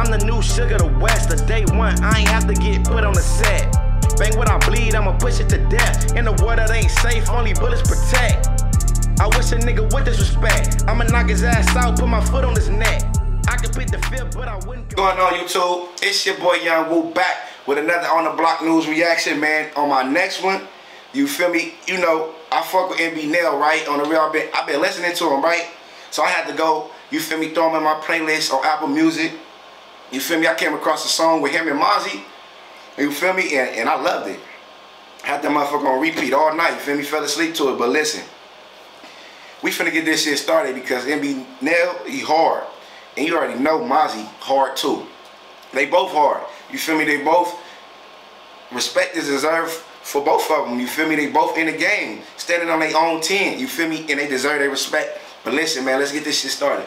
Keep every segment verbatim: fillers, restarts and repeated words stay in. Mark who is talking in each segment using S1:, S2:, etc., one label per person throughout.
S1: I'm the new Sugar the West. The day one, I ain't have to get put on the set. Bang what I bleed, I'ma push it to death. In the world that ain't safe, only bullets protect. I wish a nigga would disrespect. I'ma knock his ass out, put my foot on his neck. I could pick the fifth, but I wouldn't go. Going on YouTube, it's your boy Young Woo back with another On The Block News reaction, man. On my next one, you feel me? You know, I fuck with M B Nail, right? On the real, I've been, I've been listening to him, right? So I had to go, you feel me, throw him in my playlist on Apple Music. You feel me? I came across a song with him and Mozzy. You feel me? And, and I loved it. Had that motherfucker on repeat all night. You feel me? Fell asleep to it. But listen, we finna get this shit started because M B Nail, he hard. And you already know Mozzy hard too. They both hard. You feel me? They both, respect is deserved for both of them. You feel me? They both in the game, standing on their own ten. You feel me? And they deserve their respect. But listen, man, let's get this shit started.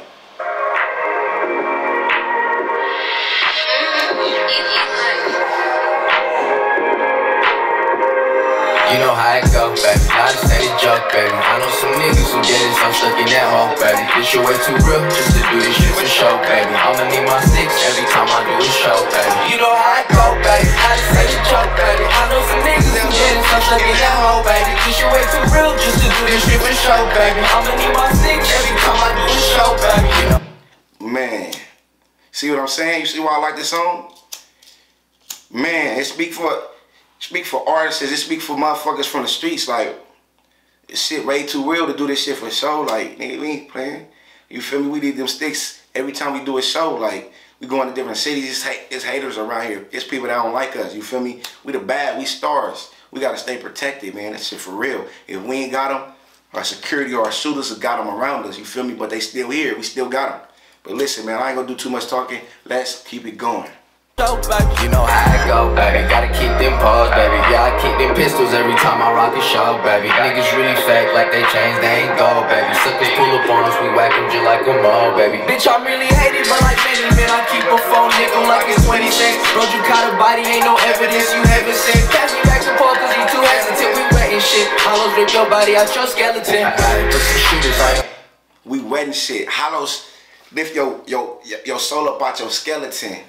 S2: You know how it go, baby. Not a steady joke, baby. I know some niggas who did it, so I'm stuck in that hole, baby. This shit way too real just to do this shit for show, baby. I'ma need my six every time I do a show, baby. You know how it go, baby. Not a steady joke, baby. I know some niggas who did it, so I'm stuck in that hole, baby. This shit way too real just to do this shit for show, baby. I'ma need my six every time I do a show, baby. You know?
S1: Man, see what I'm saying? You see why I like this song? Man, it speak for. Speak for artists, it speak for motherfuckers from the streets. Like, this shit way too real to do this shit for show. Like, nigga, we ain't playing. You feel me? We need them sticks every time we do a show. Like, we going to different cities. It's, ha it's haters around here. It's people that don't like us. You feel me? We the bad. We stars. We got to stay protected, man. That shit for real. If we ain't got them, our security or our shooters have got them around us. You feel me? But they still here. We still got them. But listen, man, I ain't going to do too much talking. Let's keep it going.
S2: You know how it go, baby. Gotta keep them paws, baby. Yeah, I keep them pistols every time I rock a show, baby. Niggas really fake like they change, they ain't gold, baby. Suckers pull up on us, we whack them just like a mall, baby. Bitch, I'm really hated, but like many men, I keep a phone nickel like it's twenty cents. Bro, you caught a body, ain't no evidence you haven't seen. Pass me back to Paul, cause he too hesitant. We wetting shit. Hollows rip your body out your skeleton. Put some shooters on.
S1: We wetting shit. Hollows lift your, your, your soul up out your skeleton.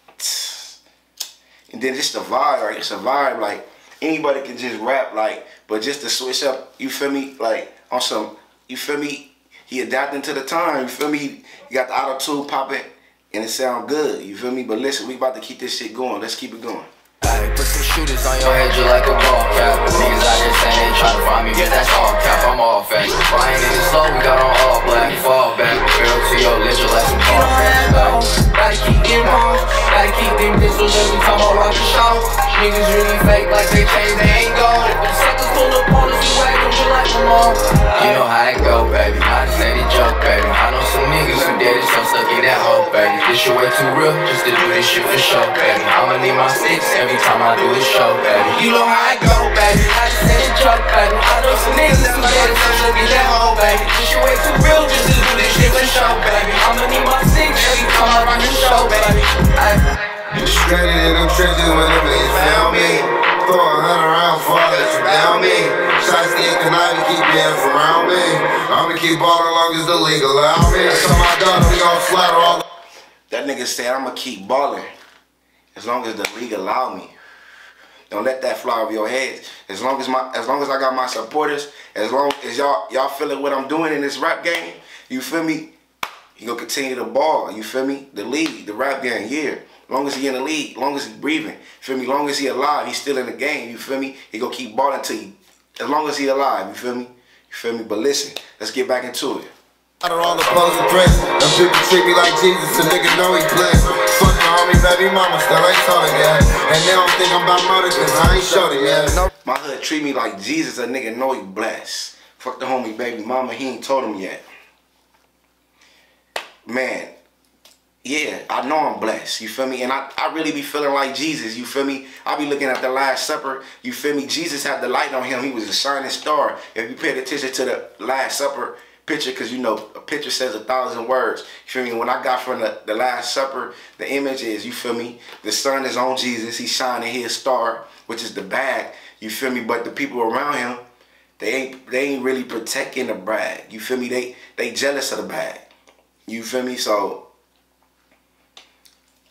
S1: And then just the vibe, right? It's a vibe, like, anybody can just rap, like, but just to switch up, you feel me, like, on some, you feel me, he adapting to the time, you feel me, you got the auto-tune popping, and it sound good, you feel me, but listen, we about to keep this shit going, let's keep it going.
S2: Put some shooters on your head just like a ball cap. Niggas out here saying they tryna find me, yeah, that's all cap, I'm all fast. Flying in the slow, we got on all black, fall back. Girl to your lid just like some ball cap. Gotta keep them balls, gotta keep them pistols every time I rock the show. Niggas really fake like they change, they ain't gold. If the suckers pull up on us, we whack them just like them all. You know how it go, baby, not a steady joke, baby. I know some niggas who dead it, so I'm stuck in that hole, baby. This shit way too real just to do this shit for show, baby. I'ma need my six every time I do a show, baby. You know how I go, baby. I just said it joke, baby. I know some niggas who dead it, so I'm stuck in that hole, baby. This shit way too real just to do this shit for show, baby. I'ma need my six every time I run the show, baby.
S3: Straight in them trenches when the police found me. Throw a hundred rounds before I let you down me. Shots stick and I keep being around me. I'ma keep balling long as the league allow me. That's all my daughter, we gon' slaughter all.
S1: That nigga said I'ma keep balling as long as the league allow me. Don't let that fly over your head. As long as my, as long as I got my supporters, as long as y'all y'all feeling what I'm doing in this rap game, you feel me? He gonna continue to ball. You feel me? The league, the rap game, yeah. As long as he in the league, as long as he breathing, feel me? As long as he alive, he's still in the game. You feel me? He gonna keep balling till he, as long as he alive. You feel me? You feel me? But listen, let's get back into it.
S3: Out of all the opposing threats, them people treat me like Jesus, a nigga know he blessed. Fuck my homie, baby mama, still ain't told it yet. And they don't think I'm about murder, cause I ain't showed it yet.
S1: My hood treat me like Jesus, a nigga know he blessed. Fuck the homie, baby mama, he ain't told him yet. Man, yeah, I know I'm blessed, you feel me? And I, I really be feeling like Jesus, you feel me? I be looking at the Last Supper, you feel me? Jesus had the light on him, he was a shining star. If you paid attention to the Last Supper picture, because you know, a picture says a thousand words, you feel me? When I got from the, the Last Supper, the image is, you feel me? The sun is on Jesus, he's shining his star, which is the bag, you feel me? But the people around him, they ain't, they ain't really protecting the bag, you feel me? They, they jealous of the bag, you feel me? So,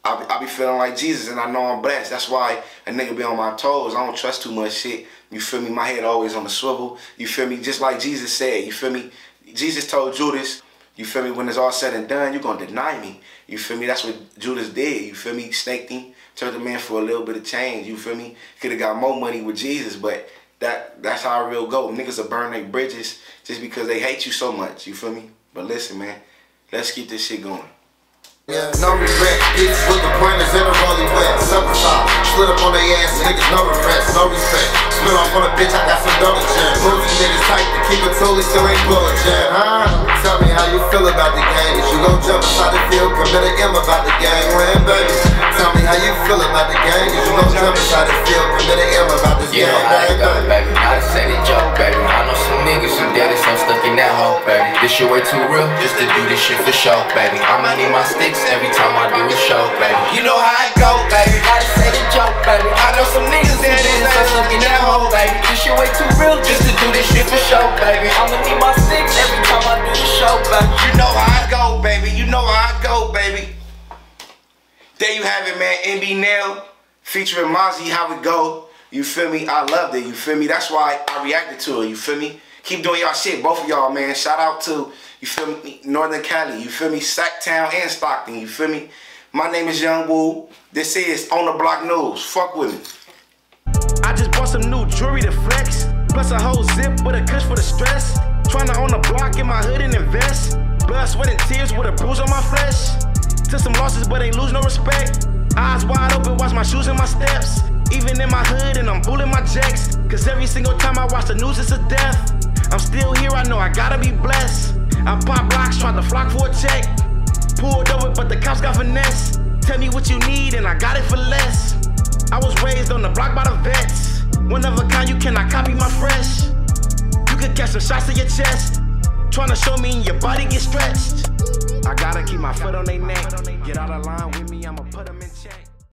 S1: I be, I be feeling like Jesus, and I know I'm blessed. That's why a nigga be on my toes. I don't trust too much shit. You feel me? My head always on the swivel. You feel me? Just like Jesus said. You feel me? Jesus told Judas, you feel me? When it's all said and done, you're gonna deny me. You feel me? That's what Judas did. You feel me? Snaked him, turned the man for a little bit of change. You feel me? Could have got more money with Jesus, but that that's how it real go. Niggas will burn their bridges just because they hate you so much. You feel me? But listen, man, let's keep this shit going.
S3: Yeah, no regret, bitches with the pointers and a rolling wet. Sucker side, split up on their ass, niggas no regrets, no respect. Split off on a bitch, I got some donuts jam. Movie niggas tight to keep it totally, still ain't bullet jam, huh? Tell me how you feel about the game. Is you gon' jump inside the field, commit an M about the game, when, baby? Tell me how you feel about the game. Is you gon' jump inside the field, commit an M about this
S2: you
S3: game,
S2: know how it go,
S3: baby?
S2: baby. Not to say the joke, baby. I know some niggas who dead and some stuck in that hole, baby. This shit way too real, just to do this shit for show, baby. I'ma need my sticks every time I do a show, baby. You know how it go, baby. Not to say the joke, baby. I know some niggas dead and some stuck in that hole, baby. This shit way too real, just to do this shit for show, baby. I'ma need my sticks every time I do a show, baby.
S1: You know how I go, baby. You know how I go, baby. There you have it, man. N B Nail featuring Mozzie, how it go. You feel me? I loved it. You feel me? That's why I reacted to it. You feel me? Keep doing y'all shit, both of y'all, man. Shout out to, you feel me, Northern Cali. You feel me? Sacktown and Stockton. You feel me? My name is Young Woo. This is On The Block News. Fuck with me. I just bought some new jewelry to flex. Plus a whole zip with a kush for the stress. Tryna own a block in my hood and invest. Blood, sweat, and tears with a bruise on my flesh. Took some losses, but ain't lose no respect. Eyes wide open, watch my shoes and my steps. Even in my hood, and I'm bulling my checks. Cause every single time I watch the news, it's a death. I'm still here, I know I gotta be blessed. I pop blocks, tried to flock for a check. Pulled over, but the cops got finesse. Tell me what you need, and I got it for less. I was raised on the block by the vets. One of a kind, you cannot copy my fresh. You could catch some shots to your chest. Tryna show me and your body get stretched. I gotta keep my foot on their neck.